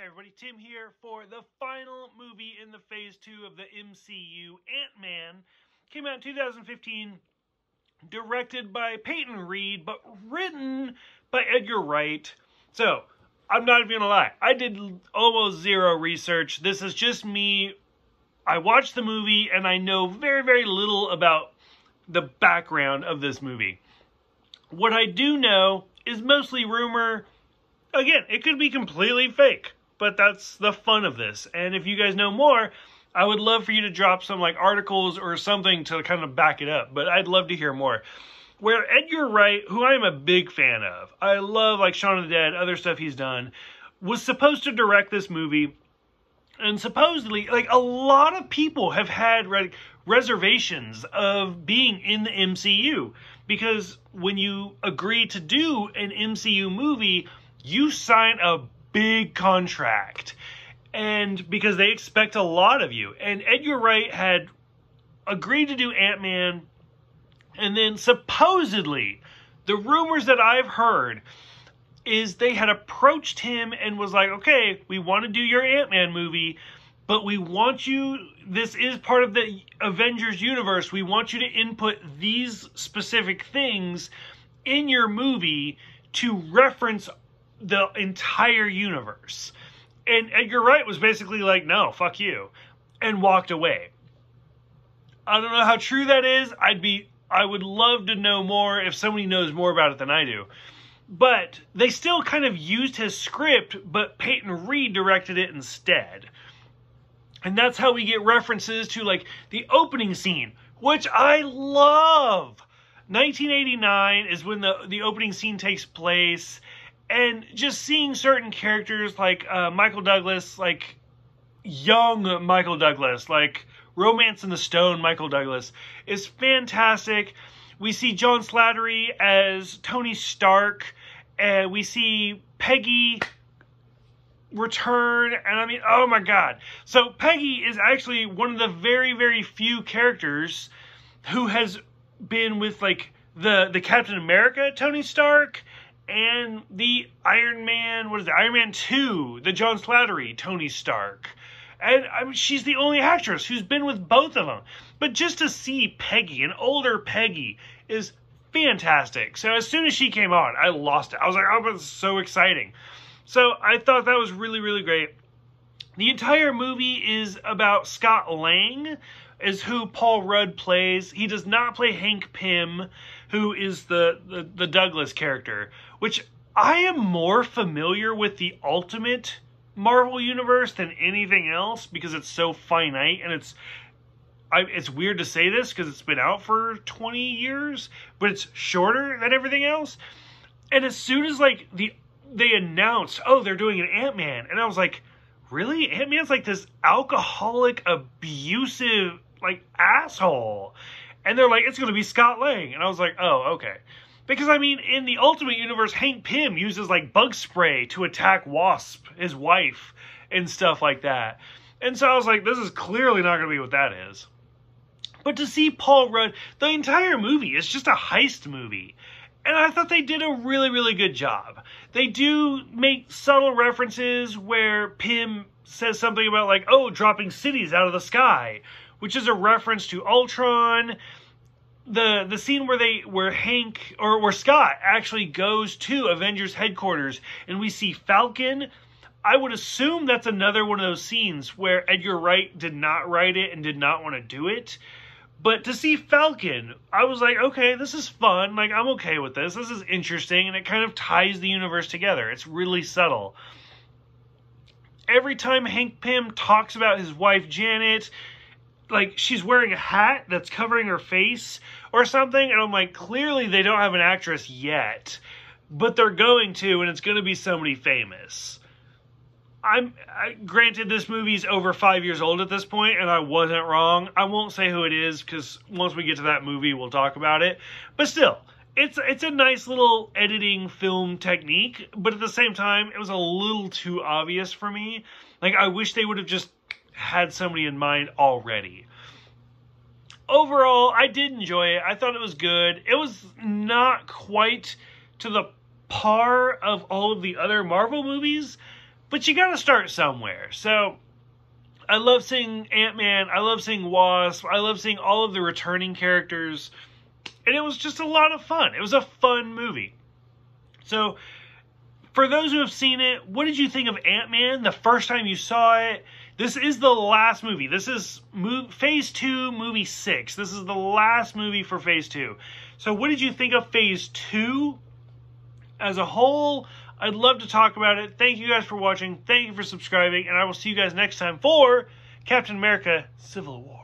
everybody, Tim here for the final movie in the Phase 2 of the MCU, Ant-Man. Came out in 2015, directed by Peyton Reed, but written by Edgar Wright. So, I'm not even gonna lie, I did almost zero research. This is just me. I watched the movie and I know very, very little about the background of this movie. What I do know is mostly rumor. Again, it could be completely fake, but that's the fun of this. And if you guys know more, I would love for you to drop some articles or something to kind of back it up, but I'd love to hear more. Where Edgar Wright, who I am a big fan of, I love Shaun of the Dead, other stuff he's done, was supposed to direct this movie. And supposedly, a lot of people have had reservations of being in the MCU. Because when you agree to do an MCU movie, you sign a big contract. And because they expect a lot of you. And Edgar Wright had agreed to do Ant-Man. And then supposedly, the rumors that I've heard is they had approached him and was like, okay, we want to do your Ant-Man movie, but we want you, this is part of the Avengers universe, we want you to input these specific things in your movie to reference the entire universe. And Edgar Wright was basically like, no, fuck you, and walked away. I don't know how true that is. I would love to know more if somebody knows more about it than I do. But they still kind of used his script, but Peyton Reed directed it instead. And that's how we get references to the opening scene, which I love. 1989 is when the opening scene takes place. And just seeing certain characters like Michael Douglas, young Michael Douglas, Romance in the Stone Michael Douglas, is fantastic. We see John Slattery as Tony Stark, and we see Peggy return, and I mean, oh my god. So Peggy is actually one of the very, very few characters who has been with the Captain America Tony Stark and the Iron Man, Iron Man 2, the John Slattery Tony Stark. And I mean, she's the only actress who's been with both of them. But just to see Peggy, an older Peggy, is fantastic. So as soon as she came on, I lost it. I was like, oh, that's so exciting. So I thought that was really, really great. The entire movie is about Scott Lang, is who Paul Rudd plays. He does not play Hank Pym, who is the Douglas character, which I am more familiar with the Ultimate Marvel Universe than anything else because it's so finite, and it's weird to say this because it's been out for 20 years, but it's shorter than everything else. And as soon as they announced, oh, they're doing an Ant-Man, and I was like, really? Ant-Man's this alcoholic, abusive, asshole. And they're like, it's going to be Scott Lang. And I was like, oh, okay. Because, I mean, in the Ultimate Universe, Hank Pym uses, bug spray to attack Wasp, his wife, and stuff like that. And so I was like, this is clearly not going to be what that is. But to see Paul Rudd, the entire movie is just a heist movie. And I thought they did a really, really good job. They do make subtle references where Pym says something about, oh, dropping cities out of the sky, which is a reference to Ultron. The scene where Scott actually goes to Avengers headquarters and we see Falcon, I would assume that's another one of those scenes where Edgar Wright did not write it and did not want to do it. But to see Falcon, I was like, okay, this is fun. I'm okay with this. This is interesting, and it kind of ties the universe together. It's really subtle. Every time Hank Pym talks about his wife, Janet, she's wearing a hat that's covering her face or something, and I'm like, clearly they don't have an actress yet, but they're going to, and it's going to be somebody famous. Granted, this movie's over 5 years old at this point, and I wasn't wrong. I won't say who it is, because once we get to that movie, we'll talk about it. But still, it's a nice little editing film technique, but at the same time, it was a little too obvious for me. I wish they would have just had somebody in mind already. Overall, I did enjoy it. I thought it was good. It was not quite to the par of all of the other Marvel movies, But you got to start somewhere. So I love seeing Ant-Man. I love seeing Wasp. I love seeing all of the returning characters. And it was just a lot of fun. It was a fun movie. So for those who have seen it, what did you think of Ant-Man the first time you saw it? This is the last movie. This is Phase 2, Movie 6. This is the last movie for Phase 2. So what did you think of Phase 2 as a whole? I'd love to talk about it. Thank you guys for watching. Thank you for subscribing. And I will see you guys next time for Captain America Civil War.